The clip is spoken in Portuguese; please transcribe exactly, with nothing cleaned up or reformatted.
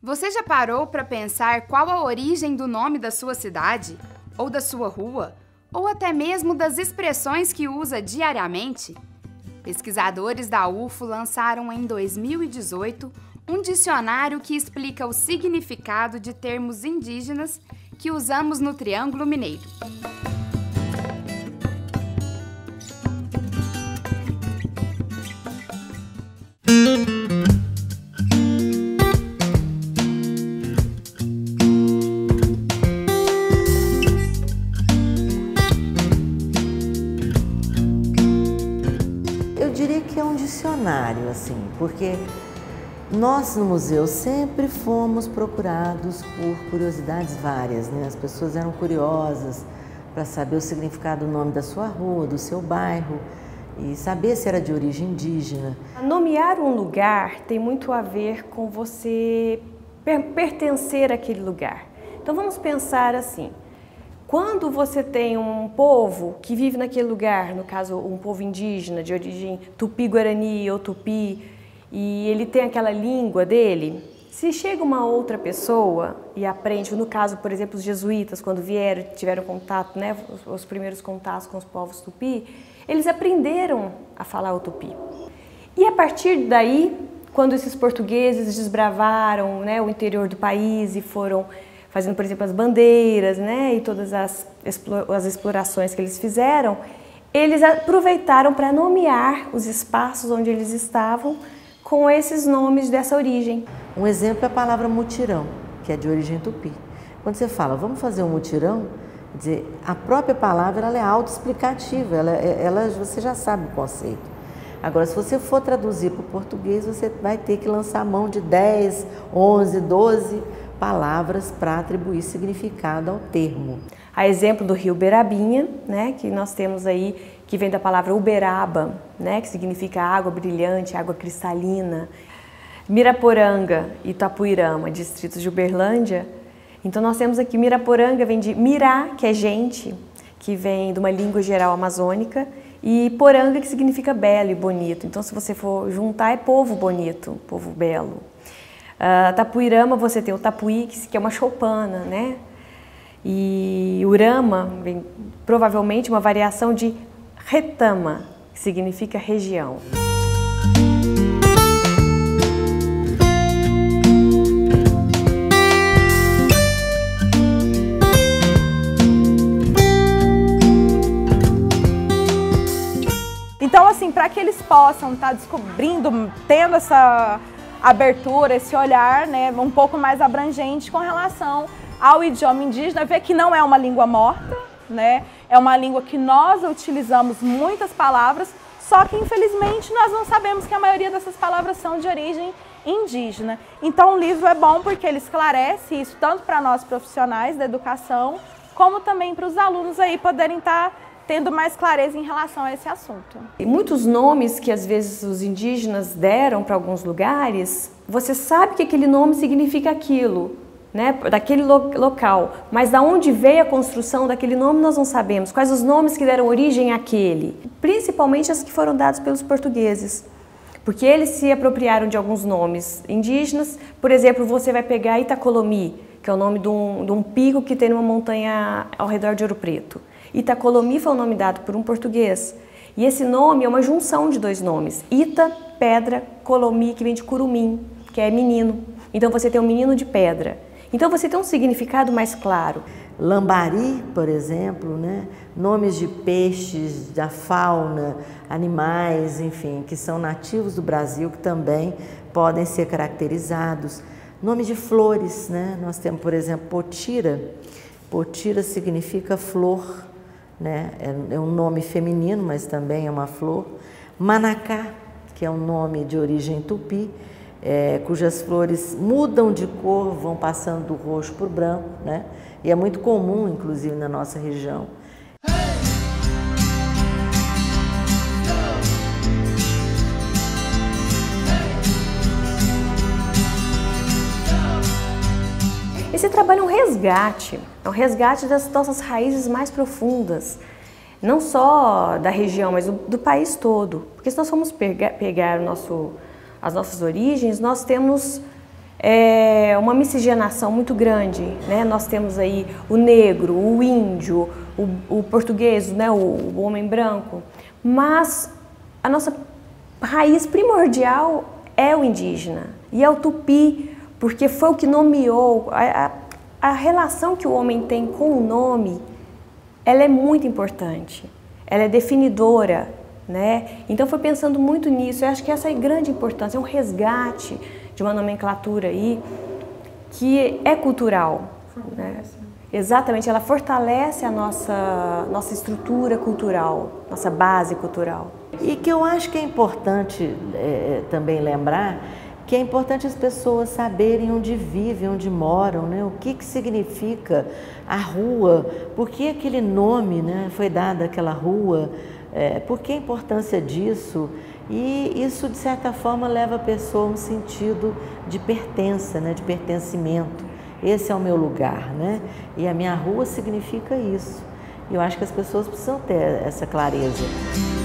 Você já parou para pensar qual a origem do nome da sua cidade? Ou da sua rua? Ou até mesmo das expressões que usa diariamente? Pesquisadores da U F O lançaram em dois mil e dezoito um dicionário que explica o significado de termos indígenas que usamos no Triângulo Mineiro. Eu diria que é um dicionário, assim, porque nós no museu sempre fomos procurados por curiosidades várias, né? As pessoas eram curiosas para saber o significado do nome da sua rua, do seu bairro e saber se era de origem indígena. Nomear um lugar tem muito a ver com você per pertencer àquele lugar. Então vamos pensar assim, quando você tem um povo que vive naquele lugar, no caso um povo indígena de origem tupi-guarani ou tupi, e ele tem aquela língua dele, se chega uma outra pessoa e aprende, no caso, por exemplo, os jesuítas, quando vieram, tiveram contato, né, os, os primeiros contatos com os povos tupi, eles aprenderam a falar o tupi. E a partir daí, quando esses portugueses desbravaram, né, o interior do país e foram fazendo, por exemplo, as bandeiras, né, e todas as, as explorações que eles fizeram, eles aproveitaram para nomear os espaços onde eles estavam com esses nomes dessa origem. Um exemplo é a palavra mutirão, que é de origem tupi. Quando você fala, vamos fazer um mutirão, quer dizer, a própria palavra ela é autoexplicativa, ela, ela, você já sabe o conceito. Agora, se você for traduzir para o português, você vai ter que lançar mão de dez, onze, doze palavras para atribuir significado ao termo. A exemplo do rio Berabinha, né, que nós temos aí, que vem da palavra Uberaba, né, que significa água brilhante, água cristalina. Miraporanga e Itapuirama, distritos de Uberlândia. Então nós temos aqui Miraporanga, vem de mirá, que é gente, que vem de uma língua geral amazônica, e poranga, que significa belo e bonito. Então se você for juntar, é povo bonito, povo belo. Uh, Tapuirama, você tem o tapuí, que é uma choupana, né? E Urama, vem provavelmente uma variação de retama, que significa região. Então, assim, para que eles possam estar descobrindo, tendo essa abertura, esse olhar, né, um pouco mais abrangente com relação ao idioma indígena, ver que não é uma língua morta, né, é uma língua que nós utilizamos muitas palavras, só que infelizmente nós não sabemos que a maioria dessas palavras são de origem indígena. Então o livro é bom porque ele esclarece isso tanto para nós profissionais da educação, como também para os alunos aí poderem estar tendo mais clareza em relação a esse assunto. E muitos nomes que às vezes os indígenas deram para alguns lugares, você sabe que aquele nome significa aquilo, né, daquele lo local, mas da onde veio a construção daquele nome nós não sabemos, quais os nomes que deram origem àquele, principalmente as que foram dados pelos portugueses, porque eles se apropriaram de alguns nomes indígenas. Por exemplo, você vai pegar Itacolomi, que é o nome de um, de um pico que tem numa montanha ao redor de Ouro Preto. Itacolomi foi o nome dado por um português, e esse nome é uma junção de dois nomes, Ita, pedra, Colomi, que vem de curumim, que é menino. Então você tem um menino de pedra. Então você tem um significado mais claro. Lambari, por exemplo, né? Nomes de peixes, da fauna, animais, enfim, que são nativos do Brasil, que também podem ser caracterizados. Nomes de flores, né? Nós temos, por exemplo, potira. Potira significa flor, né? É um nome feminino, mas também é uma flor. Manacá, que é um nome de origem tupi, É, cujas flores mudam de cor, vão passando do roxo para o branco, né? E é muito comum, inclusive, na nossa região. Esse trabalho é um resgate, é um resgate das nossas raízes mais profundas, não só da região, mas do, do país todo. Porque se nós formos pegar, pegar o nosso as nossas origens, nós temos é uma miscigenação muito grande, né? Nós temos aí o negro, o índio, o, o português, né? o, o homem branco, mas a nossa raiz primordial é o indígena e é o tupi, porque foi o que nomeou, a, a, a relação que o homem tem com o nome, ela é muito importante, ela é definidora, né? Então foi pensando muito nisso, eu acho que essa é a grande importância, é um resgate de uma nomenclatura aí que é cultural, né? Exatamente, ela fortalece a nossa, nossa estrutura cultural, nossa base cultural. E que eu acho que é importante é, também lembrar que é importante as pessoas saberem onde vivem, onde moram, né? O que que significa a rua, por que aquele nome, né, foi dado àquela rua, é, por que a importância disso. E isso, de certa forma, leva a pessoa a um sentido de pertença, né, de pertencimento. Esse é o meu lugar, né? E a minha rua significa isso. E eu acho que as pessoas precisam ter essa clareza.